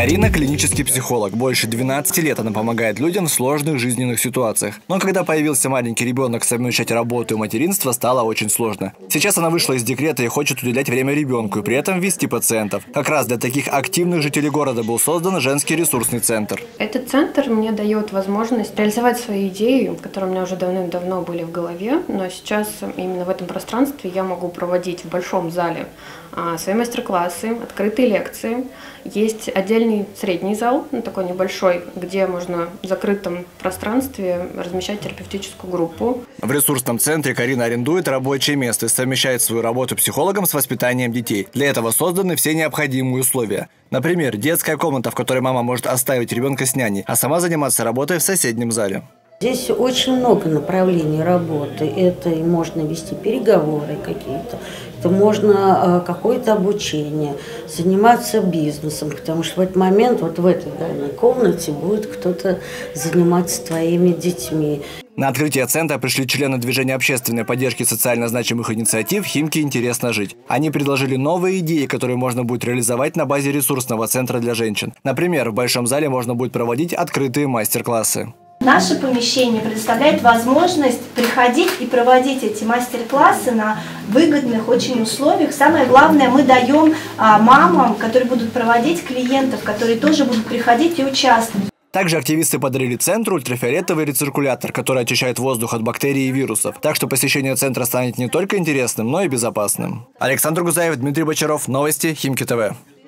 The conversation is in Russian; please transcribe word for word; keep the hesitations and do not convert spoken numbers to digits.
Карина – клинический психолог. Больше двенадцати лет она помогает людям в сложных жизненных ситуациях. Но когда появился маленький ребенок, совмещать работу и материнство стало очень сложно. Сейчас она вышла из декрета и хочет уделять время ребенку и при этом вести пациентов. Как раз для таких активных жителей города был создан женский ресурсный центр. Этот центр мне дает возможность реализовать свои идеи, которые у меня уже давным-давно были в голове, но сейчас именно в этом пространстве я могу проводить в большом зале свои мастер-классы, открытые лекции. Есть отдельный средний зал, ну, такой небольшой, где можно в закрытом пространстве размещать терапевтическую группу. В ресурсном центре Карина арендует рабочее место и совмещает свою работу психологом с воспитанием детей. Для этого созданы все необходимые условия. Например, детская комната, в которой мама может оставить ребенка с няней, а сама заниматься работой в соседнем зале. Здесь очень много направлений работы. Это и можно вести переговоры какие-то, это можно какое-то обучение, заниматься бизнесом, потому что в этот момент вот в этой данной комнате будет кто-то заниматься твоими детьми. На открытие центра пришли члены движения общественной поддержки социально значимых инициатив «Химки интересно жить». Они предложили новые идеи, которые можно будет реализовать на базе ресурсного центра для женщин. Например, в большом зале можно будет проводить открытые мастер-классы. Наше помещение предоставляет возможность приходить и проводить эти мастер-классы на выгодных очень условиях. Самое главное, мы даем а, мамам, которые будут проводить, клиентов, которые тоже будут приходить и участвовать. Также активисты подарили центру ультрафиолетовый рециркулятор, который очищает воздух от бактерий и вирусов. Так что посещение центра станет не только интересным, но и безопасным. Александр Гузаев, Дмитрий Бочаров. Новости Химки ТВ.